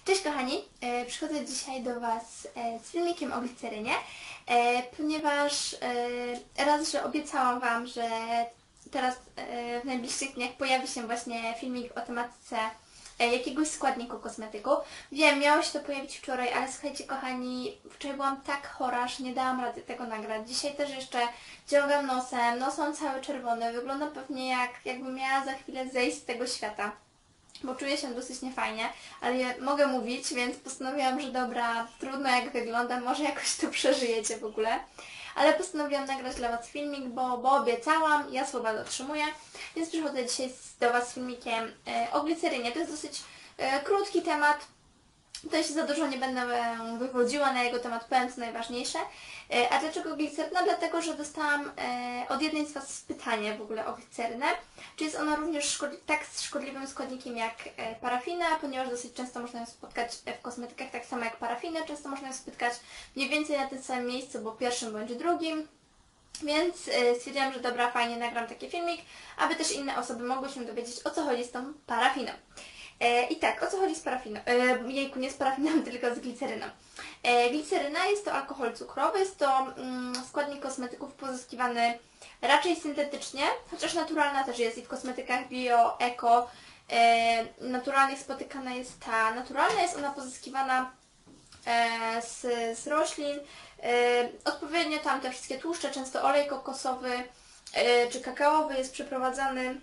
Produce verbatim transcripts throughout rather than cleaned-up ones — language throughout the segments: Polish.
Cześć kochani, e, przychodzę dzisiaj do Was e, z filmikiem o glicerynie, e, ponieważ e, raz, że obiecałam Wam, że teraz e, w najbliższych dniach pojawi się właśnie filmik o tematyce e, jakiegoś składniku kosmetyku. Wiem, miało się to pojawić wczoraj, ale słuchajcie kochani, wczoraj byłam tak chora, że nie dałam rady tego nagrać. Dzisiaj też jeszcze dziągam nosem, nos mam cały czerwony, wyglądam pewnie jak jakbym miała za chwilę zejść z tego świata. Bo czuję się dosyć niefajnie, ale ja mogę mówić, więc postanowiłam, że dobra, trudno jak wyglądam, może jakoś to przeżyjecie w ogóle. Ale postanowiłam nagrać dla Was filmik, bo, bo obiecałam, ja słowa dotrzymuję, więc przychodzę dzisiaj do Was z filmikiem e, o glicerynie. To jest dosyć e, krótki temat. Tutaj się za dużo nie będę wywodziła na jego temat, powiem co najważniejsze. A dlaczego gliceryna? Dlatego, że dostałam od jednej z Was pytanie w ogóle o glicerynę. Czy jest ona również szkodli tak szkodliwym składnikiem jak parafina, ponieważ dosyć często można ją spotkać w kosmetykach tak samo jak parafinę. Często można ją spotkać mniej więcej na tym samym miejscu, bo pierwszym bądź drugim. Więc stwierdziłam, że dobra, fajnie nagram taki filmik, aby też inne osoby mogły się dowiedzieć, o co chodzi z tą parafiną. E, I tak, o co chodzi z parafiną? E, jejku, nie z parafiną, tylko z gliceryną. E, gliceryna jest to alkohol cukrowy, jest to mm, składnik kosmetyków pozyskiwany raczej syntetycznie, chociaż naturalna też jest i w kosmetykach bio, eko, e, naturalnych spotykana jest ta naturalna, jest ona pozyskiwana e, z, z roślin, e, odpowiednio tam te wszystkie tłuszcze, często olej kokosowy e, czy kakaowy jest przeprowadzany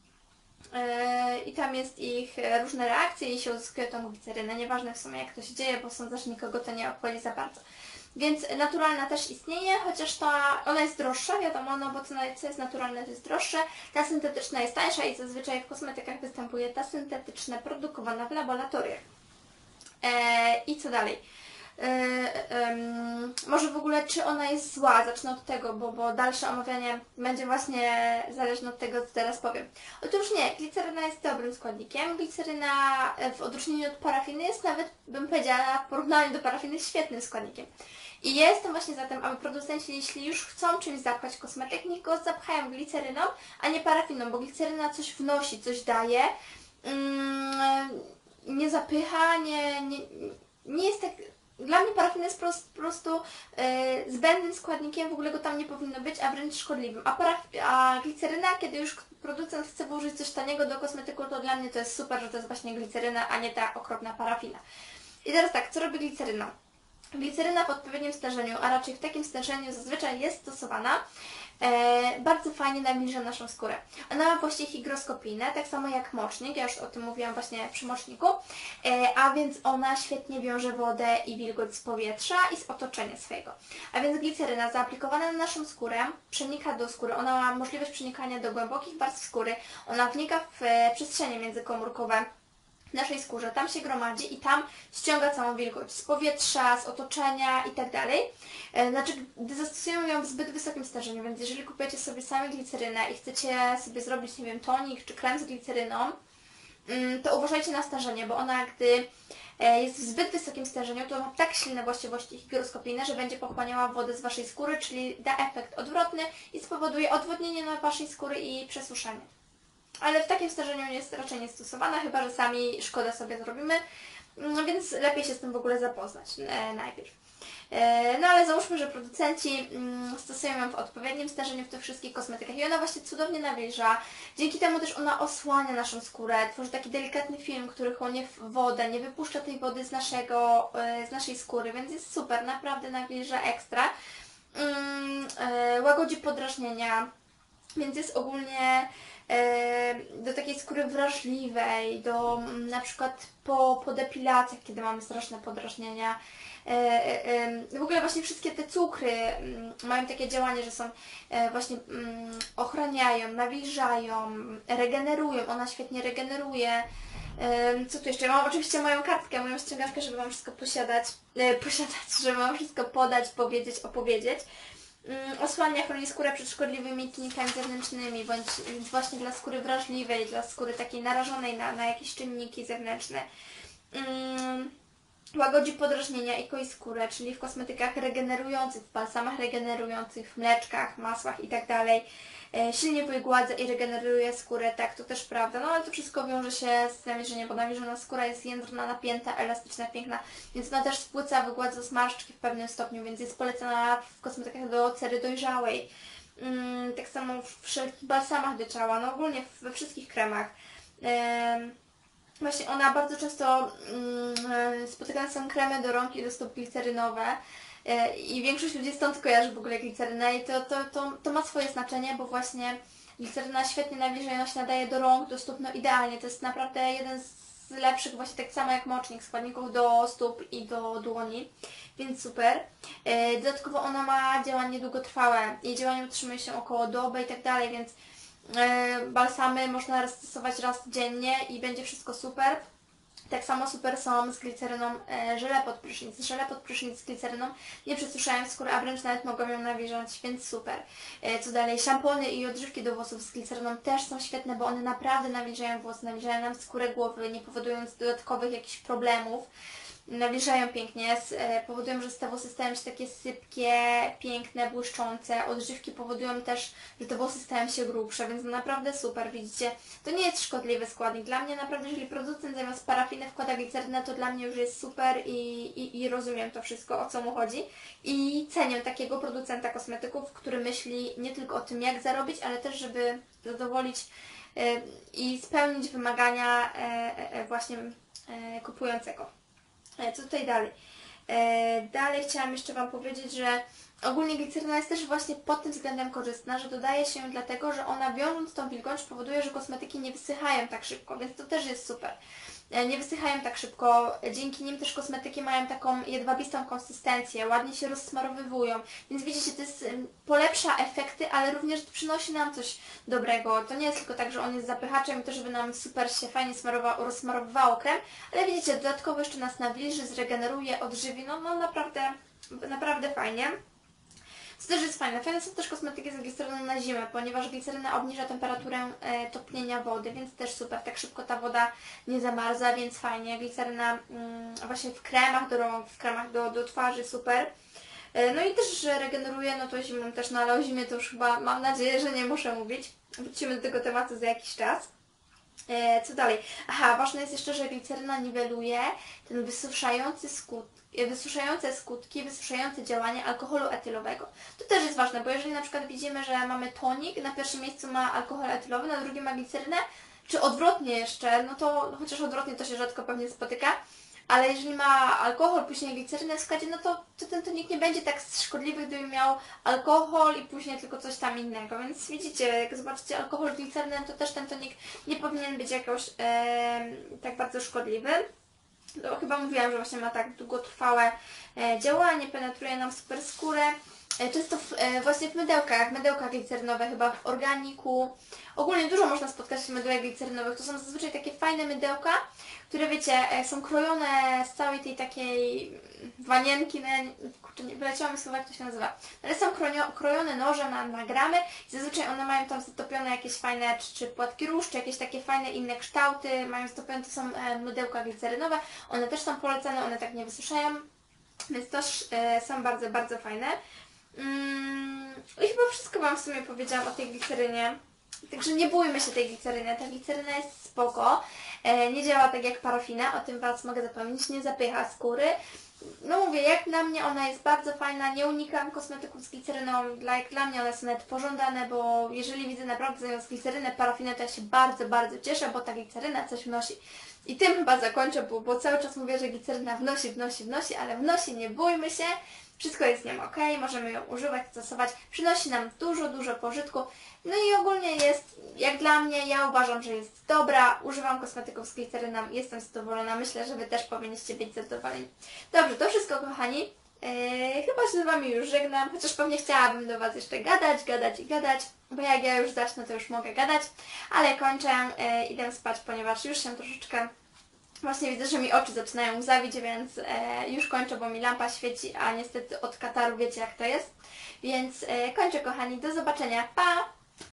i tam jest ich różne reakcje i się uzyskuje tą glicerynę. Nieważne w sumie jak to się dzieje, bo sądzę, że nikogo to nie obchodzi za bardzo. Więc naturalna też istnieje, chociaż ta, ona jest droższa, wiadomo, no bo co, co jest naturalne to jest droższe. Ta syntetyczna jest tańsza i zazwyczaj w kosmetykach występuje ta syntetyczna produkowana w laboratoriach. Eee, I co dalej? Yy, yy, może w ogóle czy ona jest zła, zacznę od tego, bo, bo dalsze omawianie będzie właśnie zależne od tego, co teraz powiem. Otóż nie, gliceryna jest dobrym składnikiem. Gliceryna w odróżnieniu od parafiny jest nawet, bym powiedziała, w porównaniu do parafiny świetnym składnikiem. I ja jestem właśnie za tym, aby producenci, jeśli już chcą czymś zapchać kosmetyk, niech go zapchają gliceryną, a nie parafiną, bo gliceryna coś wnosi, coś daje, yy, nie zapycha, nie, nie, nie jest tak... Dla mnie parafina jest po prostu yy, zbędnym składnikiem, w ogóle go tam nie powinno być, a wręcz szkodliwym. A, a gliceryna, kiedy już producent chce włożyć coś taniego do kosmetyku, to dla mnie to jest super, że to jest właśnie gliceryna, a nie ta okropna parafina. I teraz tak, co robi gliceryna? Gliceryna w odpowiednim stężeniu, a raczej w takim stężeniu zazwyczaj jest stosowana, e, bardzo fajnie nawilża naszą skórę. Ona ma właściwie hygroskopijne, tak samo jak mocznik, ja już o tym mówiłam właśnie przy moczniku, e, a więc ona świetnie wiąże wodę i wilgoć z powietrza i z otoczenia swojego. A więc gliceryna zaaplikowana na naszą skórę przenika do skóry, ona ma możliwość przenikania do głębokich warstw skóry, ona wnika w e, przestrzenie międzykomórkowe w naszej skórze, tam się gromadzi i tam ściąga całą wilgoć z powietrza, z otoczenia i tak dalej. Znaczy, gdy zastosują ją w zbyt wysokim stężeniu, więc jeżeli kupujecie sobie same glicerynę i chcecie sobie zrobić, nie wiem, tonik czy krem z gliceryną, to uważajcie na stężenie, bo ona, gdy jest w zbyt wysokim stężeniu, to ma tak silne właściwości hygroskopijne, że będzie pochłaniała wodę z Waszej skóry, czyli da efekt odwrotny i spowoduje odwodnienie na Waszej skóry i przesuszenie. Ale w takim stężeniu jest raczej nie stosowana, chyba że sami szkodę sobie zrobimy, no więc lepiej się z tym w ogóle zapoznać e, najpierw. E, no ale załóżmy, że producenci mm, stosują ją w odpowiednim stężeniu w tych wszystkich kosmetykach i ona właśnie cudownie nawilża. Dzięki temu też ona osłania naszą skórę, tworzy taki delikatny film, który chłonie wodę, nie wypuszcza tej wody z, naszego, e, z naszej skóry, więc jest super, naprawdę nawilża ekstra. Mm, e, łagodzi podrażnienia, więc jest ogólnie do takiej skóry wrażliwej, do na przykład po, po depilacjach, kiedy mamy straszne podrażnienia. W ogóle właśnie wszystkie te cukry mają takie działanie, że są właśnie ochraniają, nawilżają, regenerują, ona świetnie regeneruje. Co tu jeszcze? Mam oczywiście moją kartkę, moją ściągawkę, żeby Wam wszystko posiadać, posiadać, żeby Wam wszystko podać, powiedzieć, opowiedzieć. Osłania, chroni skórę przed szkodliwymi czynnikami zewnętrznymi, bądź właśnie dla skóry wrażliwej, dla skóry takiej narażonej na, na jakieś czynniki zewnętrzne. łagodzi podrażnienia i koi skórę, czyli w kosmetykach regenerujących, w balsamach regenerujących, w mleczkach, masłach itd. Silnie wygładza i regeneruje skórę, tak, to też prawda, no ale to wszystko wiąże się z nawilżeniem, bo nawilżona skóra jest jędrna, napięta, elastyczna, piękna, więc ona też spłyca, wygładza zmarszczki w pewnym stopniu, więc jest polecana w kosmetykach do cery dojrzałej. Mm, tak samo w wszelkich balsamach do ciała, no ogólnie we wszystkich kremach. Ym, właśnie ona bardzo często ym, spotykane są kremy do rąk i do stóp glicerynowe. I większość ludzi stąd kojarzy w ogóle glicerynę i to, to, to, to ma swoje znaczenie, bo właśnie gliceryna świetnie nawilża i ona się nadaje do rąk, do stóp, no idealnie. To jest naprawdę jeden z lepszych, właśnie tak samo jak mocznik, składników do stóp i do dłoni, więc super. Dodatkowo ona ma działanie długotrwałe, jej działanie utrzymuje się około doby i tak dalej, więc balsamy można stosować raz dziennie i będzie wszystko super. Tak samo super są z gliceryną e, żele pod prysznic. Żele pod prysznic z gliceryną nie przesuszają skóry, a wręcz nawet mogą ją nawilżać, więc super. E, co dalej? Szampony i odżywki do włosów z gliceryną też są świetne, bo one naprawdę nawilżają włosy, nawilżają nam skórę głowy, nie powodując dodatkowych jakichś problemów. Nawilżają pięknie, e, powodują, że te włosy stają się takie sypkie, piękne, błyszczące. Odżywki powodują też, że te włosy stają się grubsze, więc naprawdę super, widzicie. To nie jest szkodliwy składnik. Dla mnie naprawdę, jeżeli producent zamiast parafiny wkłada glicerynę, to dla mnie już jest super i, i, i rozumiem to wszystko, o co mu chodzi. I cenię takiego producenta kosmetyków, który myśli nie tylko o tym, jak zarobić, ale też, żeby zadowolić e, i spełnić wymagania e, e, właśnie e, kupującego. Co tutaj dalej? E, dalej chciałam jeszcze Wam powiedzieć, że ogólnie gliceryna jest też właśnie pod tym względem korzystna, że dodaje się ją dlatego, że ona wiążąc tą wilgoć powoduje, że kosmetyki nie wysychają tak szybko, więc to też jest super. E, nie wysychają tak szybko, dzięki nim też kosmetyki mają taką jedwabistą konsystencję, ładnie się rozsmarowywują, więc widzicie, to jest, polepsza efekty, ale również przynosi nam coś dobrego. To nie jest tylko tak, że on jest zapychaczem i to, żeby nam super się fajnie smarowało, rozsmarowywało krem, ale widzicie, dodatkowo jeszcze nas nawilży, zregeneruje, odżywi, no, no naprawdę, naprawdę fajnie. Co też jest fajne. Fajne są też kosmetyki z gliceryną na zimę, ponieważ gliceryna obniża temperaturę e, topnienia wody, więc też super. Tak szybko ta woda nie zamarza, więc fajnie. Gliceryna mm, właśnie w kremach do rąk, w kremach do, do twarzy, super. E, no i też, że regeneruje, no to zimą też, no ale o zimie to już chyba mam nadzieję, że nie muszę mówić. Wrócimy do tego tematu za jakiś czas. E, co dalej? Aha, ważne jest jeszcze, że gliceryna niweluje ten wysuszający skutki, wysuszające skutki, wysuszające działanie alkoholu etylowego. To też jest ważne, bo jeżeli na przykład widzimy, że mamy tonik, na pierwszym miejscu ma alkohol etylowy, na drugim ma glicerynę, czy odwrotnie jeszcze, no to chociaż odwrotnie to się rzadko pewnie spotyka, ale jeżeli ma alkohol, później glicerynę w składzie, no to, to ten tonik nie będzie tak szkodliwy, gdyby miał alkohol i później tylko coś tam innego. Więc widzicie, jak zobaczycie alkohol z gliceryną, to też ten tonik nie powinien być jakoś e, tak bardzo szkodliwy. No, chyba mówiłam, że właśnie ma tak długotrwałe e, działanie, penetruje nam super skórę. E, często w, e, właśnie w mydełkach, mydełka glicerynowe, chyba w organiku. Ogólnie dużo można spotkać mydełek glicerynowych. To są zazwyczaj takie fajne mydełka, które wiecie, e, są krojone z całej tej takiej wanienki, no, kurczę, nie wyleciało mi słowo, jak to się nazywa. Ale są kronio, krojone nożem na, na gramy i zazwyczaj one mają tam zatopione jakieś fajne, czy, czy płatki róż, czy jakieś takie fajne inne kształty, mają zatopione, to są e, mydełka glicerynowe. One też są polecane, one tak nie wysuszają, więc też e, są bardzo, bardzo fajne. Mm, I chyba wszystko Wam w sumie powiedziałam o tej glicerynie. Także nie bójmy się tej gliceryny. Ta gliceryna jest spoko. E, nie działa tak jak parafina, o tym Was mogę zapomnieć. Nie zapycha skóry. No mówię, jak dla mnie ona jest bardzo fajna. Nie unikam kosmetyków z gliceryną. Dla, jak dla mnie one są nawet pożądane, bo jeżeli widzę naprawdę zamiast glicerynę parafinę, to ja się bardzo, bardzo cieszę, bo ta gliceryna coś wnosi. I tym chyba zakończę, bo, bo cały czas mówię, że gliceryna wnosi, wnosi, wnosi, ale wnosi, nie bójmy się. Wszystko jest z nią ok, możemy ją używać, stosować, przynosi nam dużo, dużo pożytku. No i ogólnie jest, jak dla mnie, ja uważam, że jest dobra, używam kosmetyków z gliceryną, jestem zadowolona, myślę, że Wy też powinniście być zadowoleni. Dobrze, to wszystko kochani, yy, chyba się z Wami już żegnam, chociaż pewnie chciałabym do Was jeszcze gadać, gadać i gadać, bo jak ja już zacznę, to już mogę gadać, ale kończę, yy, idę spać, ponieważ już się troszeczkę... Właśnie widzę, że mi oczy zaczynają łzawić, więc e, już kończę, bo mi lampa świeci, a niestety od kataru wiecie jak to jest. Więc e, kończę kochani, do zobaczenia, pa!